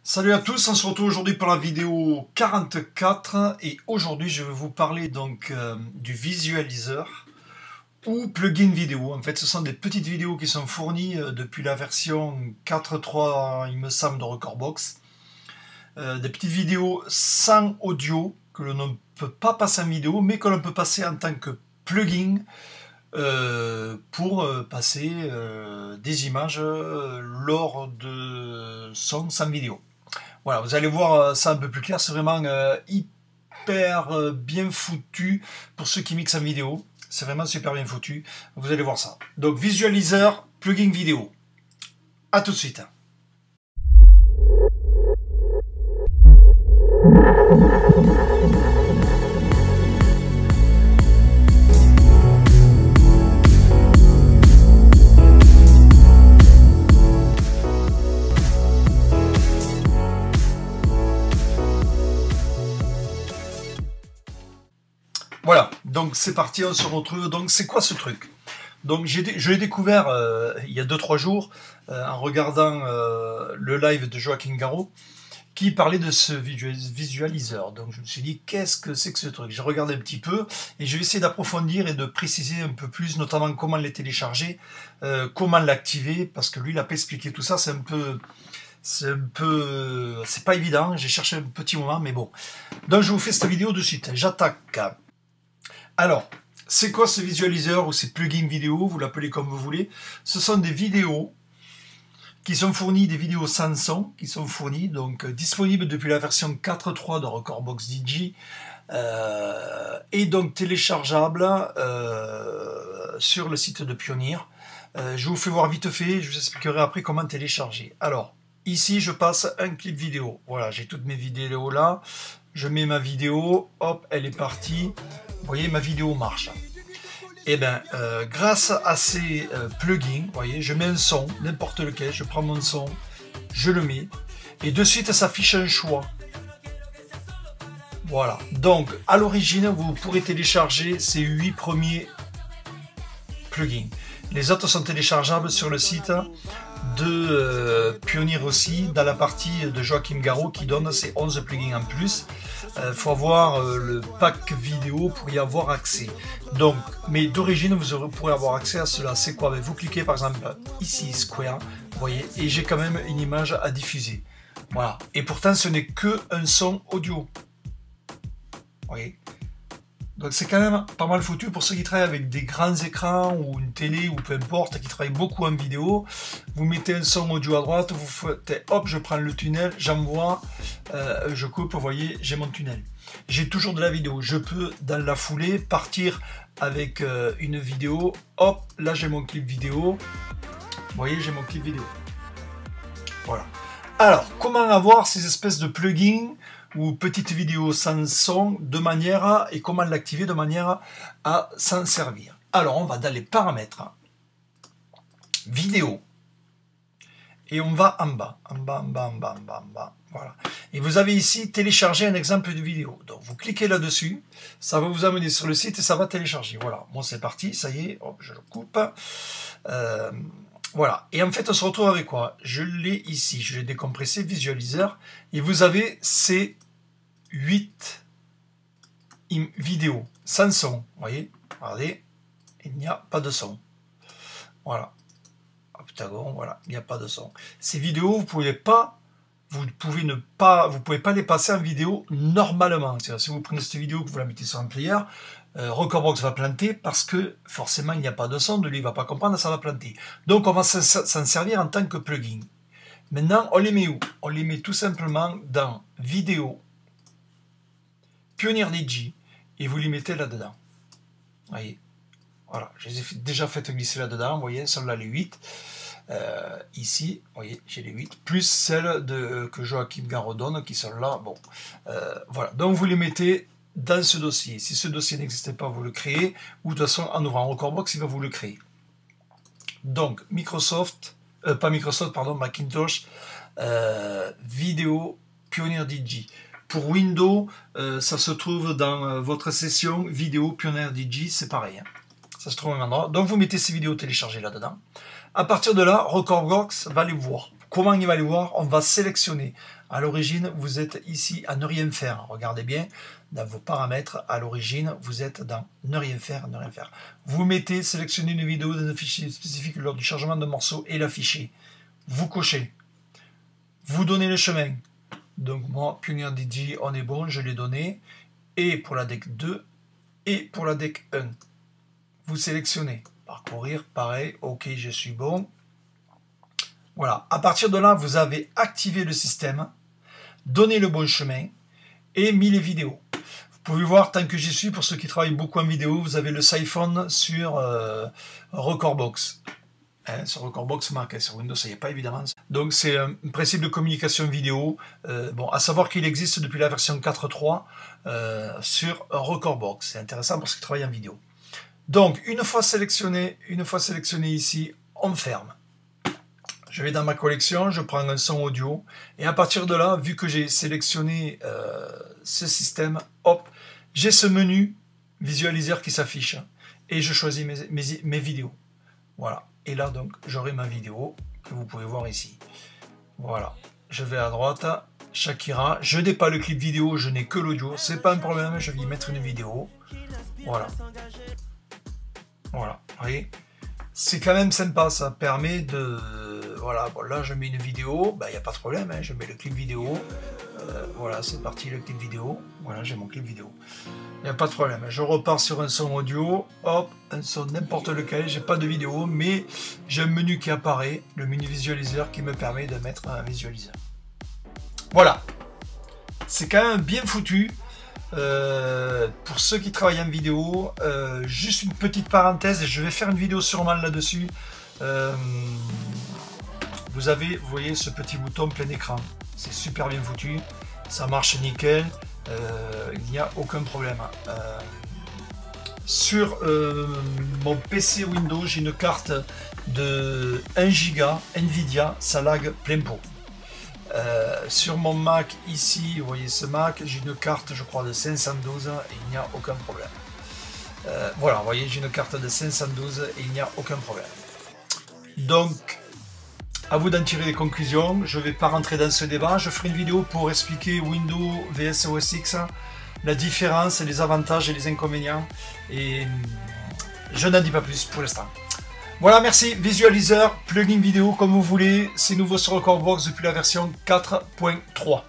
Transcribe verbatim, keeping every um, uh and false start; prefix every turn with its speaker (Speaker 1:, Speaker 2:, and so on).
Speaker 1: Salut à tous, on se retrouve aujourd'hui pour la vidéo quarante-quatre et aujourd'hui je vais vous parler donc euh, du visualiseur ou plugin vidéo. En fait, ce sont des petites vidéos qui sont fournies euh, depuis la version quatre point trois, il me semble, de Recordbox. Euh, des petites vidéos sans audio que l'on ne peut pas passer en vidéo, mais que l'on peut passer en tant que plugin euh, pour euh, passer euh, des images euh, lors de son sans vidéo. Voilà, vous allez voir ça un peu plus clair, c'est vraiment euh, hyper euh, bien foutu pour ceux qui mixent en vidéo. C'est vraiment super bien foutu, vous allez voir ça. Donc visualiseur, plugin vidéo. A tout de suite. Voilà, donc c'est parti, on se retrouve. Donc c'est quoi ce truc? Donc j'ai, je l'ai découvert euh, il y a deux trois jours euh, en regardant euh, le live de Joachim Garraud qui parlait de ce visualiseur. Donc je me suis dit, qu'est-ce que c'est que ce truc? J'ai regardé un petit peu et je vais essayer d'approfondir et de préciser un peu plus, notamment comment les télécharger, euh, comment l'activer, parce que lui il n'a pas expliqué tout ça, c'est un peu... C'est un peu... C'est pas évident, j'ai cherché un petit moment, mais bon. Donc je vous fais cette vidéo de suite, j'attaque. Alors, c'est quoi ce visualiseur ou ces plugins vidéo, vous l'appelez comme vous voulez? Ce sont des vidéos qui sont fournies, des vidéos sans son, qui sont fournies, donc euh, disponibles depuis la version quatre point trois de Recordbox D J, euh, et donc téléchargeables euh, sur le site de Pioneer. Euh, je vous fais voir vite fait, je vous expliquerai après comment télécharger. Alors, ici je passe un clip vidéo, voilà, j'ai toutes mes vidéos là, je mets ma vidéo, hop, elle est partie. Vous voyez, ma vidéo marche. Et bien, euh, grâce à ces euh, plugins, vous voyez, je mets un son, n'importe lequel, je prends mon son, je le mets, et de suite, ça s'affiche un choix. Voilà. Donc, à l'origine, vous pourrez télécharger ces huit premiers plugins. Les autres sont téléchargeables sur le site de euh, Pioneer aussi, dans la partie de Joachim Garraud qui donne ces onze plugins en plus. Il euh, faut avoir euh, le pack vidéo pour y avoir accès. Donc, mais d'origine, vous pourrez avoir accès à cela. C'est quoi? Vous cliquez par exemple ici, Square, vous voyez, et j'ai quand même une image à diffuser. Voilà. Et pourtant, ce n'est que un son audio. Vous voyez. Donc c'est quand même pas mal foutu pour ceux qui travaillent avec des grands écrans ou une télé ou peu importe, qui travaillent beaucoup en vidéo. Vous mettez un son audio à droite, vous faites hop, je prends le tunnel, j'envoie, euh, je coupe, vous voyez, j'ai mon tunnel. J'ai toujours de la vidéo, je peux dans la foulée partir avec euh, une vidéo, hop, là j'ai mon clip vidéo, vous voyez, j'ai mon clip vidéo. Voilà. Alors, comment avoir ces espèces de plugins ou petites vidéos sans son de manière à, et comment l'activer de manière à s'en servir? Alors, on va dans les paramètres, vidéo, et on va en bas, en bas, en bas, en bas, en bas, en bas, voilà. Et vous avez ici télécharger un exemple de vidéo. Donc, vous cliquez là-dessus, ça va vous amener sur le site et ça va télécharger. Voilà, bon, c'est parti, ça y est, hop, je le coupe. Euh, Voilà, et en fait on se retrouve avec quoi? Je l'ai ici, je l'ai décompressé, visualiseur, et vous avez ces huit vidéos sans son, vous voyez, regardez, il n'y a pas de son. Voilà, octagon, voilà, il n'y a pas de son. Ces vidéos, vous pouvez pas, vous pouvez ne pas, vous pouvez pas les passer en vidéo normalement. C'est-à-dire, si vous prenez cette vidéo que vous la mettez sur un player, Euh, Recordbox va planter parce que forcément il n'y a pas de son, de lui il va pas comprendre, ça va planter. Donc on va s'en servir en tant que plugin. Maintenant on les met où? On les met tout simplement dans vidéo, Pioneer D J, et vous les mettez là-dedans. Voyez, voilà, je les ai déjà fait glisser là-dedans, vous voyez, celles-là les huit. Euh, ici, vous voyez, j'ai les huit, plus celles de, que Joachim Garraud donne qui sont là. Bon, euh, voilà, donc vous les mettez dans ce dossier. Si ce dossier n'existait pas, vous le créez, ou de toute façon, en ouvrant Recordbox, il va vous le créer. Donc, Microsoft, euh, pas Microsoft, pardon, Macintosh, euh, vidéo, Pioneer D J. Pour Windows, euh, ça se trouve dans euh, votre session vidéo, Pioneer D J, c'est pareil. Hein. Ça se trouve au même endroit. Donc, vous mettez ces vidéos téléchargées là-dedans. À partir de là, Recordbox va les voir. comment il va aller voir? On va sélectionner. À l'origine, vous êtes ici à ne rien faire. Regardez bien, dans vos paramètres, à l'origine, vous êtes dans ne rien faire, ne rien faire. Vous mettez, sélectionnez une vidéo dans un fichier spécifique lors du chargement d'un morceau et l'affichez. Vous cochez. Vous donnez le chemin. Donc moi, Pioneer D J, on est bon, je l'ai donné. Et pour la deck deux et pour la deck un. Vous sélectionnez. Parcourir, pareil, ok, je suis bon. Voilà, à partir de là, vous avez activé le système, donné le bon chemin et mis les vidéos. Vous pouvez voir, tant que j'y suis, pour ceux qui travaillent beaucoup en vidéo, vous avez le siphon sur euh, Recordbox. Hein, sur Recordbox Mac, sur Windows, ça n'y est pas évidemment. Donc c'est un principe de communication vidéo. Euh, bon, à savoir qu'il existe depuis la version quatre point trois euh, sur Recordbox. C'est intéressant pour ceux qui travaillent en vidéo. Donc, une fois sélectionné, une fois sélectionné ici, on ferme. Je vais dans ma collection, je prends un son audio, et à partir de là, vu que j'ai sélectionné euh, ce système, hop, j'ai ce menu visualiseur qui s'affiche, et je choisis mes, mes, mes vidéos. Voilà, et là donc, j'aurai ma vidéo, que vous pouvez voir ici. Voilà, je vais à droite, Shakira, je n'ai pas le clip vidéo, je n'ai que l'audio, c'est pas un problème, je vais y mettre une vidéo. Voilà. Voilà, vous voyez, c'est quand même sympa, ça permet de... Voilà, bon, là je mets une vidéo, il ben, n'y a pas de problème, hein, je mets le clip vidéo, euh, voilà, c'est parti le clip vidéo, voilà, j'ai mon clip vidéo, il n'y a pas de problème, je repars sur un son audio, hop, un son n'importe lequel, j'ai pas de vidéo, mais j'ai un menu qui apparaît, le menu visualiseur qui me permet de mettre un visualiseur. Voilà, c'est quand même bien foutu. Euh, pour ceux qui travaillent en vidéo, euh, juste une petite parenthèse, et je vais faire une vidéo sûrement là-dessus. Euh, vous avez, vous voyez, ce petit bouton plein écran. C'est super bien foutu, ça marche nickel, euh, il n'y a aucun problème. Euh, sur euh, mon P C Windows, j'ai une carte de un giga Nvidia, ça lag plein pot. Euh, sur mon Mac ici, vous voyez ce Mac, j'ai une carte je crois de cinq cent douze et il n'y a aucun problème. Euh, voilà, vous voyez, j'ai une carte de cinq cent douze et il n'y a aucun problème. Donc, à vous d'en tirer des conclusions. Je ne vais pas rentrer dans ce débat. Je ferai une vidéo pour expliquer Windows V S O S X, la différence, les avantages et les inconvénients. Et je n'en dis pas plus pour l'instant. Voilà, merci. Visualiseur, plugin vidéo, comme vous voulez. C'est nouveau sur Recordbox depuis la version quatre point trois.